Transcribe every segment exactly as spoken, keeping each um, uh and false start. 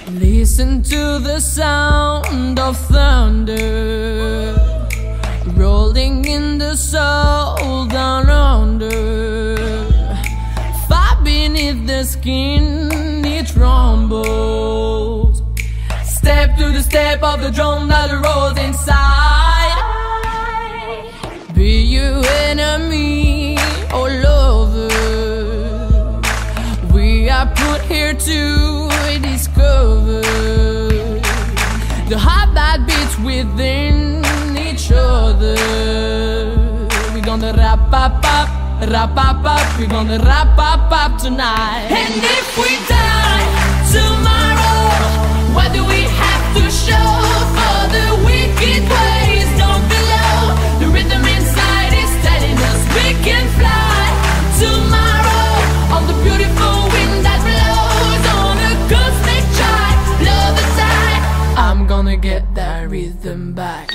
Listen to the sound of thunder rolling in the soul down under. Far beneath the skin it rumbles. Step to the step of the drum that rolls inside. Be you enemy or lover, we are put here to discover the heart that beats within each other. We're gonna wrap up up, wrap up up, we're gonna wrap up up tonight. And if we die tomorrow, what do we have to show for the wicked ways down below? The rhythm inside is telling us we can fly tomorrow on the beautiful wind that blows on a cosmic child. Love the tide, I'm gonna get that rhythm back.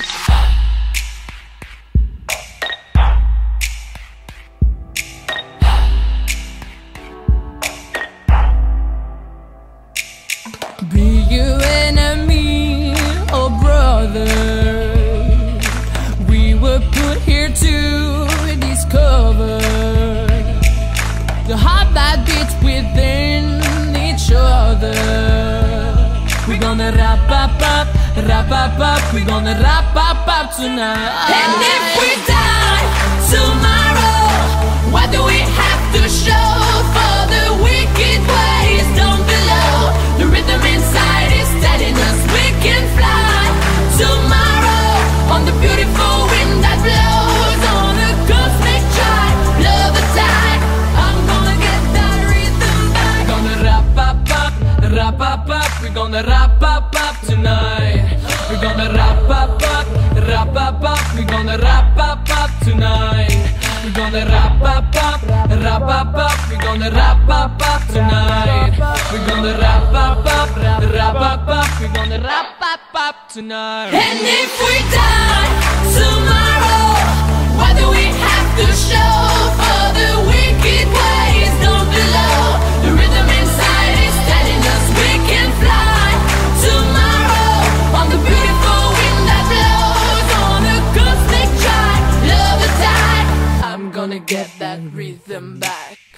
Be you enemy or brother, we were put here to discover the heart that beats within each other. We're gonna wrap up up, wrap up up, we're gonna wrap up up tonight. And if we die tomorrow, what do we have to show for the wicked ways down below? The rhythm inside is telling us we can fly tomorrow on the beautiful wind that blows on a cosmic child. Love the tide, I'm gonna get that rhythm back. Gonna wrap up up, wrap up up, we're gonna wrap up up tonight. We're gonna wrap up up, wrap up up, we're gonna wrap up up tonight. We're gonna wrap up up, wrap up up, we're gonna wrap up up tonight. We're gonna wrap up up, wrap up up, we're gonna wrap up up tonight. And if we die tomorrow, what do we have to show for the wicked ways down below? The rhythm inside is telling us we can fly tomorrow on the beautiful wind that blows on a cosmic child. Love the tide, I'm gonna get that rhythm back.